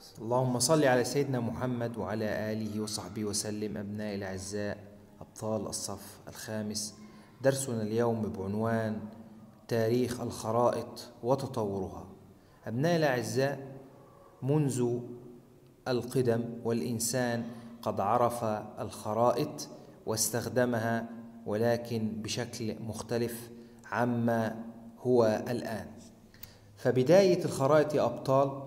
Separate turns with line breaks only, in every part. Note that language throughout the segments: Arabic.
اللهم صل على سيدنا محمد وعلى آله وصحبه وسلم. أبنائي الأعزاء، أبطال الصف الخامس، درسنا اليوم بعنوان تاريخ الخرائط وتطورها. أبنائي الأعزاء، منذ القدم والإنسان قد عرف الخرائط واستخدمها، ولكن بشكل مختلف عما هو الآن. فبداية الخرائط يا أبطال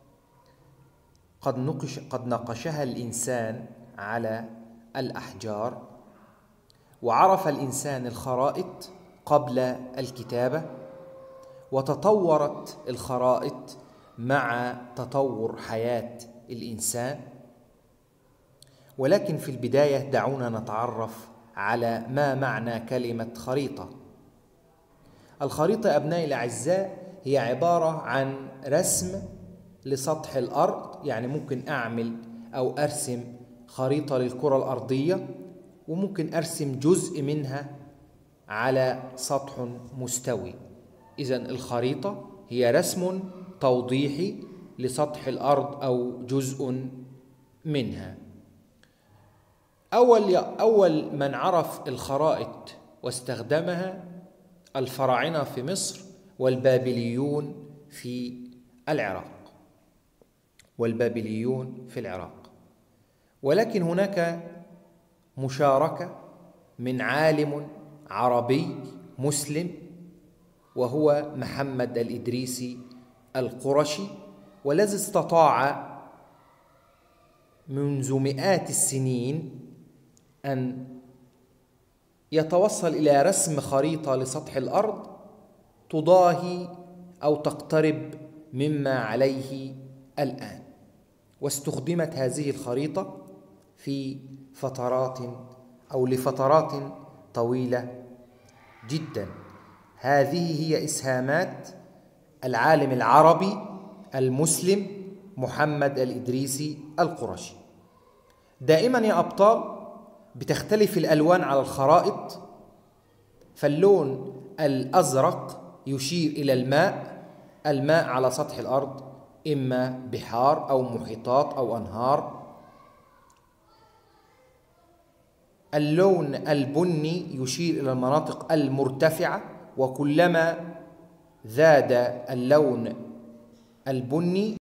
قد نقشها الإنسان على الأحجار، وعرف الإنسان الخرائط قبل الكتابة، وتطورت الخرائط مع تطور حياة الإنسان. ولكن في البداية دعونا نتعرف على ما معنى كلمة خريطة. الخريطة أبنائي الأعزاء هي عبارة عن رسم لسطح الأرض، يعني ممكن أعمل أو أرسم خريطة للكرة الأرضية، وممكن أرسم جزء منها على سطح مستوي. إذن الخريطة هي رسم توضيحي لسطح الأرض أو جزء منها. أول من عرف الخرائط واستخدمها الفراعنة في مصر والبابليون في العراق. ولكن هناك مشاركة من عالم عربي مسلم، وهو محمد الإدريسي القرشي، والذي استطاع منذ مئات السنين أن يتوصل إلى رسم خريطة لسطح الأرض تضاهي أو تقترب مما عليه الآن. واستخدمت هذه الخريطة في لفترات طويلة جدا. هذه هي إسهامات العالم العربي المسلم محمد الإدريسي القرشي. دائما يا أبطال بتختلف الألوان على الخرائط، فاللون الأزرق يشير إلى الماء على سطح الأرض، إما بحار أو محيطات أو أنهار. اللون البني يشير إلى المناطق المرتفعة، وكلما زاد اللون البني